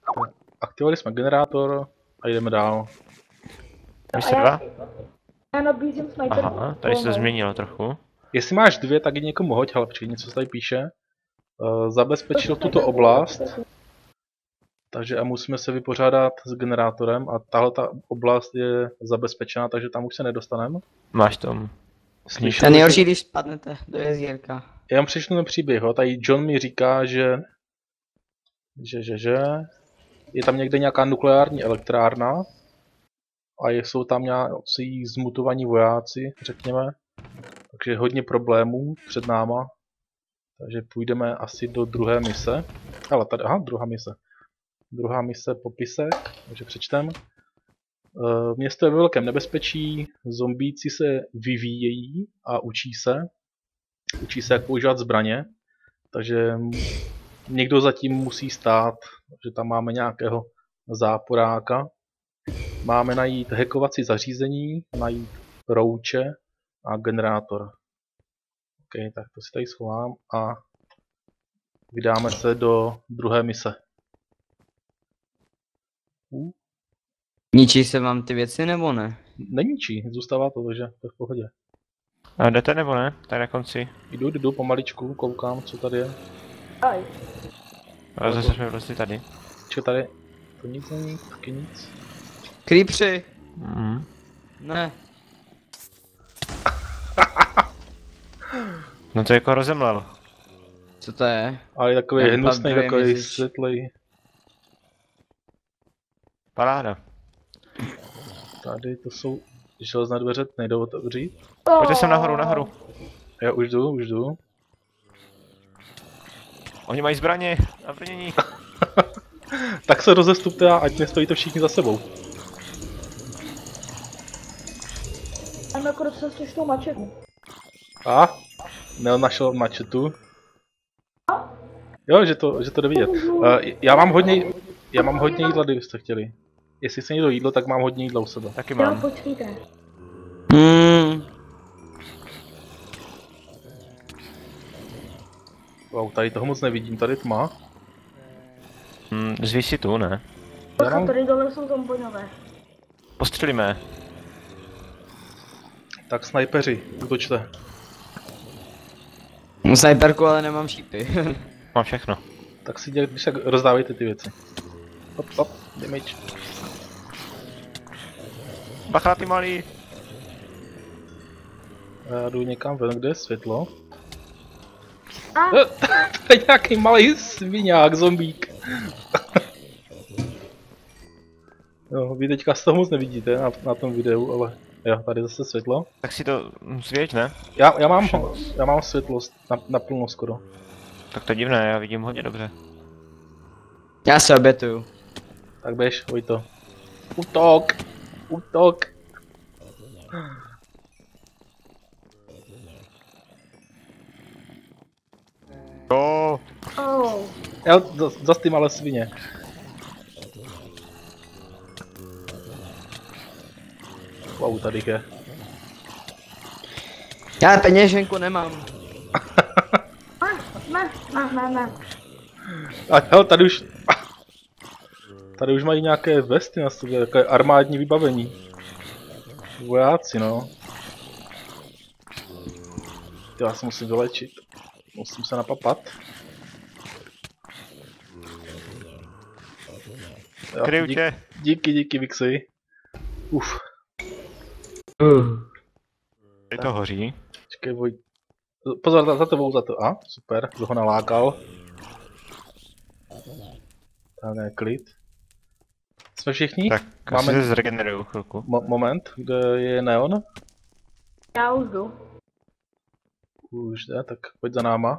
Aktivovali jsme generátor a jdeme dál. Místo 2? Já nabízím sniper. Aha, tady se to změnilo trochu. Jestli máš 2, tak ji někomu hoď, ale přijď, něco se tady píše. Zabezpečil tuto oblast, takže a musíme se vypořádat s generátorem a tahle ta oblast je zabezpečená, takže tam už se nedostaneme. Máš tom. Slyšel, To nejhorší, když spadnete do jezírka. já vám přečtu ten příběh, jo. Tady John mi říká, že je tam někde nějaká nukleární elektrárna a jsou tam nějací zmutovaní vojáci, řekněme. Takže hodně problémů před náma. Takže půjdeme asi do druhé mise. Ale tady, aha, druhá mise. Druhá mise popisek, takže přečtem. Město je ve velkém nebezpečí, zombíci se vyvíjejí a učí se. Učí se, jak používat zbraně. Takže někdo zatím musí stát, že tam máme nějakého záporáka. Máme najít hackovací zařízení, najít rouče a generátor. OK, tak to si tady schovám a vydáme se do druhé mise. Ničí se vám ty věci nebo ne? Neníčí, zůstává to, takže to je v pohodě. A jdete nebo ne? Tady na konci. Jdu pomaličku, koukám, co tady je. Aj. Ale zase jsme prostě tady. Tady to nic není, taky nic. Creepři! Mhm. Ne. No to jako rozemlel. Co to je? Ale je takový Jak hnusný, tam takový mizíš? světlej. Paráda. Tady to jsou železné dveře, nejdou otevřít. Pojďte sem nahoru, nahoru. Já už jdu. Oni mají zbraně a brnění. Tak se rozestupte a ať nestojíte všichni za sebou. Mám jako docela těžkou mačetu. A? Nenašel mačetu. Jo, že to jde vidět. Já mám hodně jídla, kdybyste chtěli. Jestli se někdo jídlo, tak mám hodně jídla u sebe. Taky Jo, mám. počkejte. Wow, tady toho moc nevidím, tady tma. Zvíš si tu, ne? Bacha, tady dole jsou zomboňové. Postřelíme. Tak snajpeři, útočte. Sniperku, ale nemám šípy. Mám všechno. Tak si když tak rozdávejte ty věci. Hop, damage. Bacha na ty malý. Já jdu někam ven, kde je světlo. A, To je nějaký malý sviňák, zombík. No, vy teďka z toho moc nevidíte na tom videu, ale jo, tady zase světlo. Tak si to zvěď, ne? Já mám světlo naplno skoro. Tak to je divné, já vidím hodně dobře. Já se obětuju. Tak běž, hoj to. Útok! Jo. oh. Já zas ty malé svině. Wow, tady je. Já peněženku nemám. Ne. A hele, tady už mají nějaké vesty na sobě, takové armádní vybavení. Vojáci, no. Já se musím vylečit. Musím se napapat. Jo, Kryju tě. díky, Vixy. Uf, Tady to hoří. čekej, Voj. Pozor, za tebou, za to. A, super, kdo ho nalákal. Tak ne, klid. Jsme všichni? Tak asi se zregeneruju chvilku. Moment, kde je Neon? Já už jdu. Už jde, tak pojď za náma.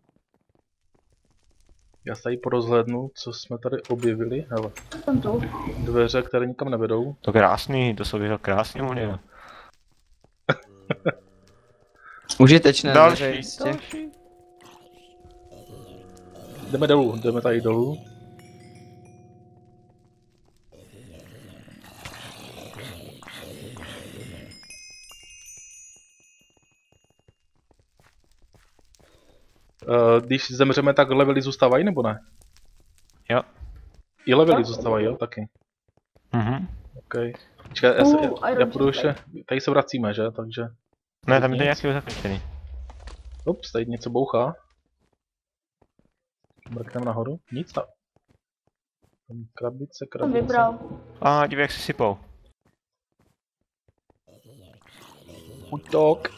Já se tady porozhlednu, co jsme tady objevili. Hele, Jsem tu. dveře, které nikam nevedou. To krásný, to jsou vyšel krásný unie. Užitečné dveře, Další, jistě. další. Jdeme dolů, jdeme tady dolů. Když zemřeme, tak levely zůstávají, nebo ne? Jo. I levely zůstávají, jo, taky. Mhm. OK. Počkej, já Iron půjdu ještě, tady se vracíme, že, takže... Ne, tam je to Nic. nějaký zakončený. Ups, tady něco bouchá. Mrkneme nahoru, nic tam. Tam krabice. Vybral. A dívej, jak si sypou. Útok.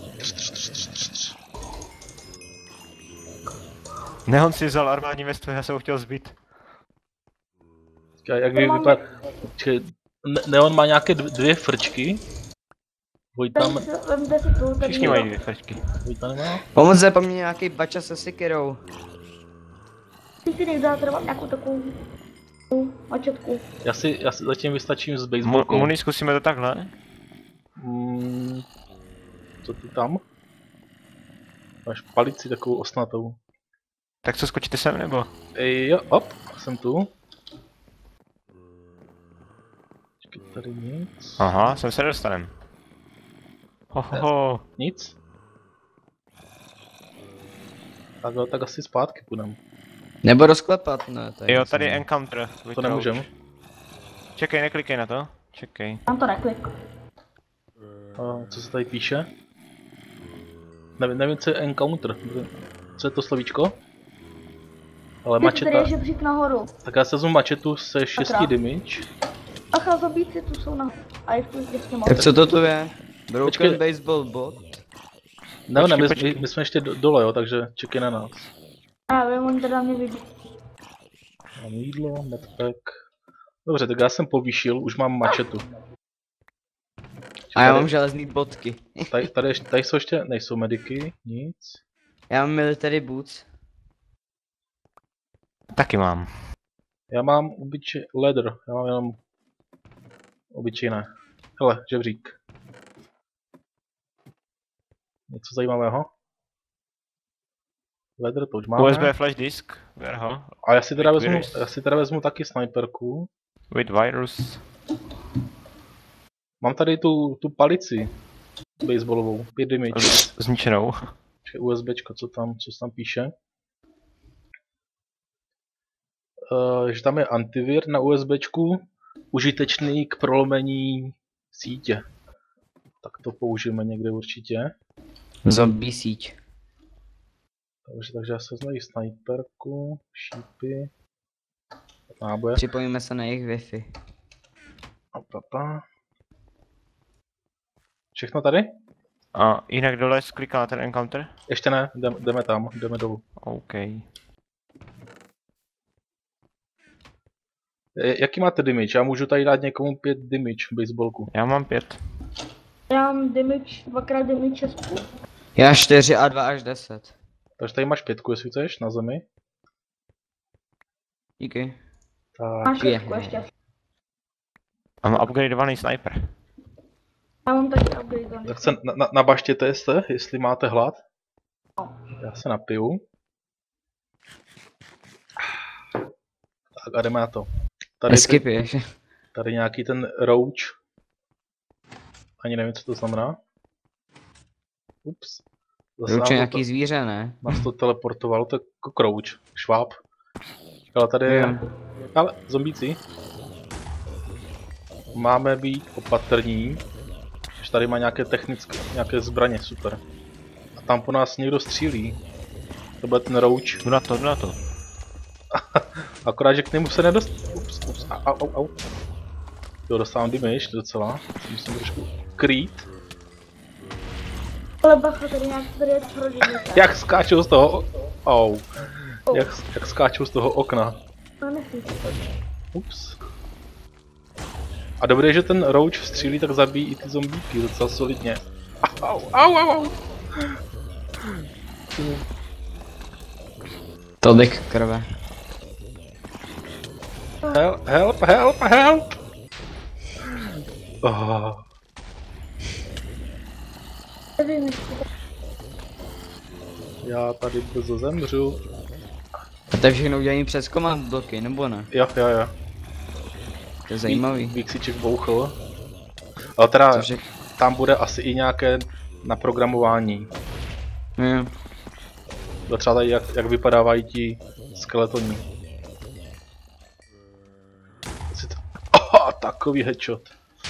Neon si vzal armádní vestu, já jsem ho chtěl zbít. Jak vypadá... Neon má nějaké dvě frčky. Vojta Vemte si tu, tady Všichni mají dvě fračky. nemá. Pomůže po mně nějaký bača se sekirou. Ty si nejde dát třeba nějakou takovou mačetku. Já si zatím vystačím s baseballkou. Muni, zkusíme to takhle. Co ty tam? Máš palici takovou osnatou. Tak co, skočíte sem nebo? Jo, hop, jsem tu. Počkej, tady nic. Aha, sem se dostanem. Hohoho. Nic. Tak asi zpátky půjdem. Nebo rozklepat, ne. Jo, tady je encounter. To nemůžem. Čekej, neklikej na to. Čekej. Tam to neklik. Co se tady píše? Nevím, co je encounter. Co je to slovíčko? Ale Tady mačeta. je žebřík nahoru. Tak já se vezmu mačetu se 6 Sakra. damage. Ach, a zabíci tu jsou na... A je tu ještě moc. Tak co to tu je? Broken Počkej. baseball bat? Ne, Počkej. my jsme ještě dole, jo, takže čekej na nás. A vím, oni teda mě vybí. Mám jídlo, medpack. Dobře, tak já jsem povýšil, už mám mačetu. A já mám železný bodky. Tady jsou ještě, nejsou mediky, nic. Já mám military boots. Taky mám. Já mám leather, já mám jenom obyčejné. Hele, žebřík. Něco zajímavého? Leather to už máme. USB flash disk, ber ho. A já si teda vezmu taky sniperku. With virus. Mám tady tu palici baseballovou, 5 damage. Zničenou. USBčko, co se tam píše. Že tam je antivir na USBčku, užitečný k prolomení sítě. Tak to použijeme někde určitě. Zombie síť. Takže já se vezmu sniperku, šípy, náboje. Připojíme se na jejich Wi-Fi. Všechno tady? A jinak dole skliká na ten encounter? Ještě ne, jdeme tam, jdeme dolů. OK. Jaký máte damage? Já můžu tady dát někomu 5 damage baseballku. Já mám 5. Já mám damage, dvakrát damage 6,5. Já 4 a 2 až 10. Takže tady máš 5, jestli chceš, na zemi. Díky. Tak, Máš 6 ještě. A mám upgradeovaný sniper. Já mám taky upgrade. tak se nabaštěte se, jestli máte hlad. Já se napiju. Tak a jdeme na to. Neskipuješ. Tady nějaký ten roach. Ani nevím, co to znamená. Ups. Ruče nějaký zvíře, ne? Nás to teleportovalo, to je jako krouč, šváb. Ale tady je... Ale, zombíci. Máme být opatrní. Že tady má nějaké nějaké zbraně, super. A tam po nás někdo střílí. To bude ten roach. Jdu na to. Akorát, že k němu se nedostane. Ups, au. Jo, dostávám damage docela. Musím trošku krýt. Ale bacha, tady je rodinný. Jak skáčou z toho... Au. Jak skáčou z toho okna. No nechci. Ups. A dobré, že ten roach střílí, tak zabíjí i ty zombíky docela solidně. Au. Tolik krve. Help! Oh. Já tady brzo zemřu. A to je všechno udělaný přes command bloky, nebo ne? Jo. To je zajímavý. Víksíček bouchl. Ale teda Cože? tam bude asi i nějaké naprogramování. Jo. Třeba tady jak vypadávají ti skeletoni. takový headshot.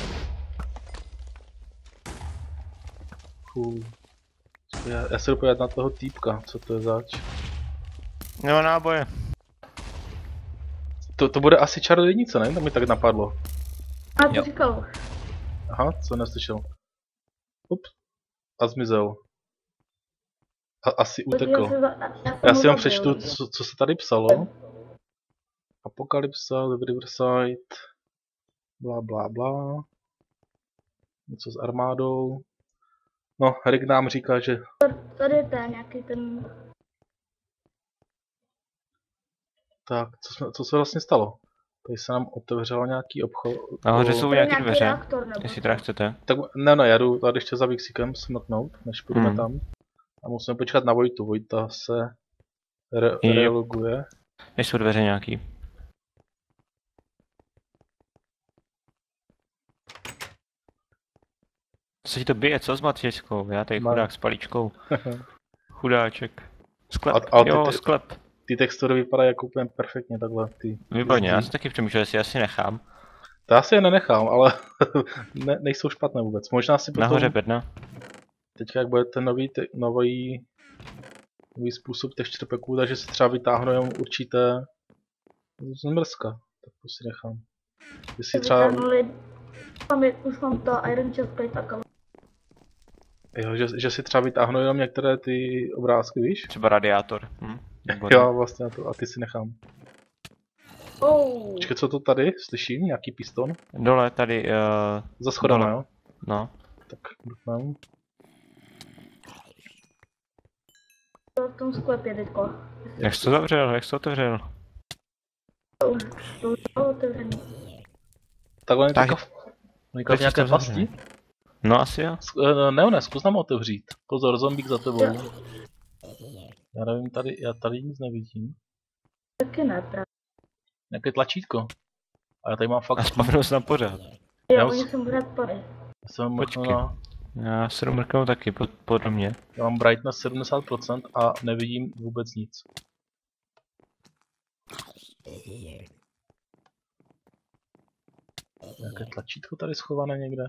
Já se jdu podívat na toho týpka, co to je zač. No náboje. To bude asi čarodějnice, ne? To mi tak napadlo. A to Jo. říkal. Aha, co neslyšel. Ups. A zmizel. Asi utekl. Já si jenom přečtu, co se tady psalo. Apokalypsa, Riverside, bla bla bla. Něco s armádou. No, Rick nám říká, že... Tady je ten nějaký ten... Tak, co se vlastně stalo? Tady se nám otevřelo nějaký obchod. Nahoře jsou To je nějaký nějaký dveře, reaktor nebo jestli co? teda chcete. Tak ne, já jdu tady ještě za Vixikem smrknout, než půjdeme Hmm. tam. A musíme počkat na Vojtu. Vojta se Jo. reloguje. Nejsou dveře nějaký. Co ti to bije, co s Matějskou? Já tady Má- chudák s paličkou. Chudáček. Sklep, A jo, ty- sklep. Ty textury vypadají jako úplně perfektně takhle. Ty. Výborně, já si taky přemýšlel, jestli asi nechám. To já si je nenechám, ale nejsou špatné vůbec. Možná si potom, Nahoře bedna. teďka jak bude ten nový způsob těch čtrpeků, takže si třeba vytáhnu jenom určité z mrzka. Tak to si nechám. Jestli třeba, Už mám to Iron Chestplate tak ale... jo, že si třeba vytáhnu jenom některé ty obrázky, víš? Třeba radiátor. Výborně. Jo, vlastně na to, a ty si nechám. Oh. Počkej, co to tady? Slyším? Nějaký piston? Dole tady, Za schodama, Dole. jo? no. Tak mrknem. To v tom sklepě teďko. Jak jsi to zavřel, jak jsi to otevřel? To už bylo otevřený. Tak on je Tak. teďka v Proč jsi nějaké to pasti? zavřel? No asi jo. Ne, zkus nám otevřít. Pozor, zombík za tebou. Já nevím, já tady nic nevidím. Taky ne, právě. Nějaké tlačítko. A já tady mám A fakt... spavnul se na pořád. Já Jo, už- oni jsem pořád pady. Já jsem mrknul Počkej. na... Já se jdu mrknout taky, podle mě. Já mám brightness 70% a nevidím vůbec nic. Nějaké tlačítko tady schované někde?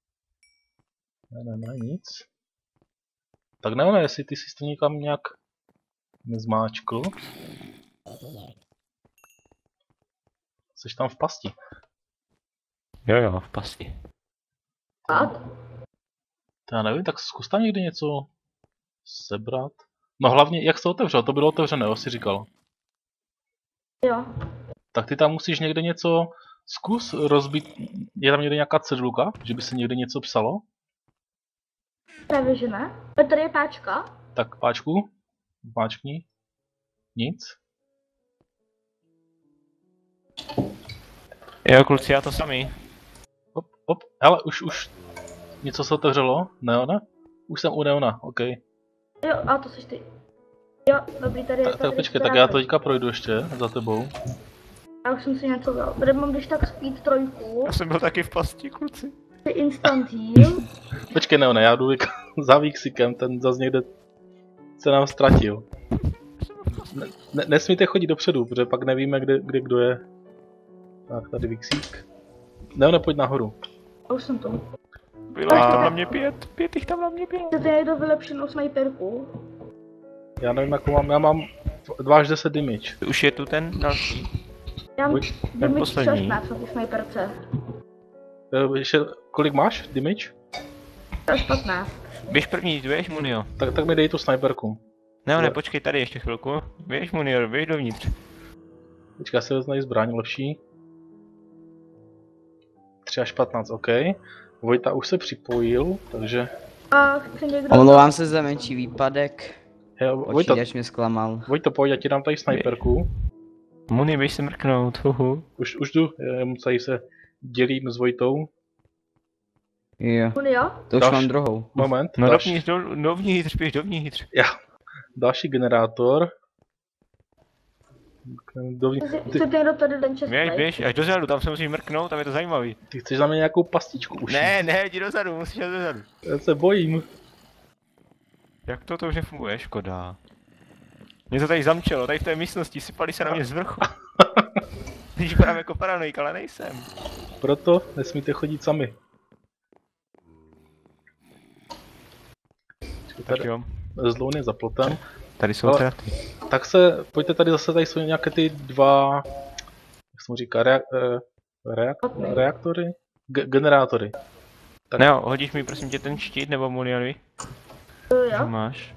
Ne, nic. Tak ne, jestli ty jsi to někam nějak nezmáčkl. Jsi tam v pasti. Jo, v pasti. Tak? To já nevím, tak zkus tam někdy něco sebrat. No hlavně, jak jsi to otevřel? To bylo otevřené, jo, jsi říkal. Jo. Tak ty tam musíš někde něco zkus rozbít. Je tam někde nějaká cedulka, že by se někde něco psalo? Právě že ne. A tady je páčka. Tak páčku, máčkni. Nic. Jo, kluci, já to samý. Hop, hele, už něco se otevřelo? Neona? Už jsem u Neona, OK. Jo, a to seš ty. Jo, dobrý, tady je. Tak počkej, tak já to teďka projdu ještě za tebou. Já už jsem si něco dal. Tady mám když tak speed 3. Já jsem byl taky v pasti, kluci. Ty instant heal. Počkej, Neone, já jdu za Vixikem, ten zase někde se nám ztratil. Nesmíte chodit dopředu, protože pak nevíme, kde kdo je. Tak, tady Vixík. Neone, pojď nahoru. A už jsem to. Bylo jich tam na mě 5 jich tam na mě bylo. Chcete někdo vylepšenou sniperku? Já nevím, jakou mám, já mám 2 až 10 damage. Už je tu ten další. Já mám damage poslední. 16 na té sniperce. Ještě, kolik máš damage? To je 15. Běž první, běž Munio. Tak mi dej tu sniperku. Ne, počkej tady ještě chvilku. Běž Munio, běž dovnitř. Počkej, já si vezmu zbraň lepší. 3 až 15, OK. Vojta už se připojil, takže... A chce někdo... Omlouvám se za menší výpadek. Jo, Vojta, Počítač mě zklamal. Vojta, pojď, já ti dám tady sniperku. Muni, běž se mrknout, Už jdu, tady se dělím s Vojtou. Jo, Jo? to už Další. mám druhou. Moment, No další, dovnitř, běž dovnitř. další generátor. Chcete někdo tady ten chestplate? Běž, až dozadu, tam se musíš mrknout, tam je to zajímavý. Ty chceš za mě nějakou pastičku už? Ne, jdi dozadu, musíš jít dozadu. Já se bojím. Jak to už nefunguje, škoda. Mě to tady zamčelo, tady v té místnosti, sypali se na mě z vrchu. Když právě jako paranoik, ale nejsem. Proto nesmíte chodit sami. Tak Tady jo. zloun je za plotem. Tady jsou Ale- teda ty. Tak se, pojďte tady zase, tady jsou nějaké ty dva, jak se mu říká, reaktory? Generátory. Tak- Ne jo, hodíš mi prosím tě ten štít nebo muniony? Jo. Že máš?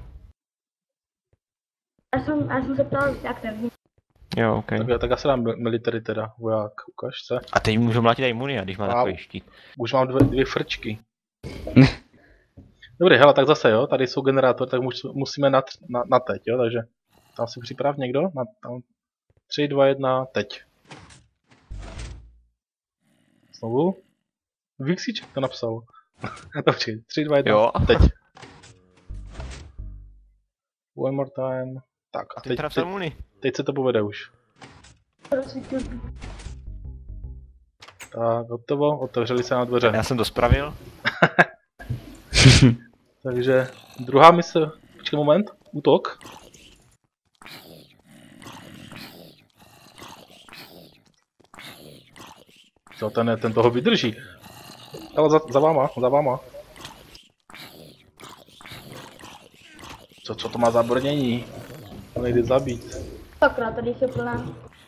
Já jsem se ptal, jak nevím. Jo, ok. Tak já se dám military teda, voják, ukaž se. A teď můžu mlátit tady munia, když má A- takový štít. Už mám dvě frčky. Dobrý, hele, tak zase jo, tady jsou generátory, tak musíme na teď, jo, takže tam si připrav někdo, tam 3, 2, 1, teď. Znovu. Vixíček to napsal. Dobře, 3, 2, 1, Jo. teď. One more time. Tak a Ty teď, teda psal muni. teď se to povede už. Rozsvítil. Tak, hotovo, otevřeli se na dveře. Já jsem to spravil. Takže druhá mise, počkej moment, útok. Co, ten toho vydrží. Ale za váma. Co to má za brnění? To nejde zabít. Sakra, tady je plná.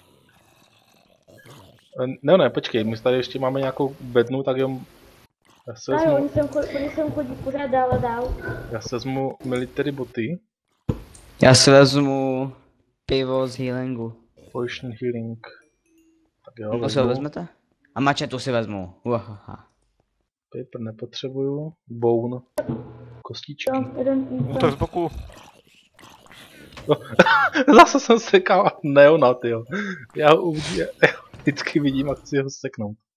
Ne, počkej, my tady ještě máme nějakou bednu, tak jo. Já se No jo, vezmu, oni sem chodí pořád dál a dál. já se vezmu military boty. Já si vezmu pivo z healingu. Potion healing. Tak jo, To si ho vezmu. vezmete? A mačetu si vezmu. Uahaha. Paper nepotřebuju. Bone. Kostičky. Jo, jeden Útok z boku. Zase jsem sekal neonat, jo. Já ho vždycky vidím a chci ho seknout.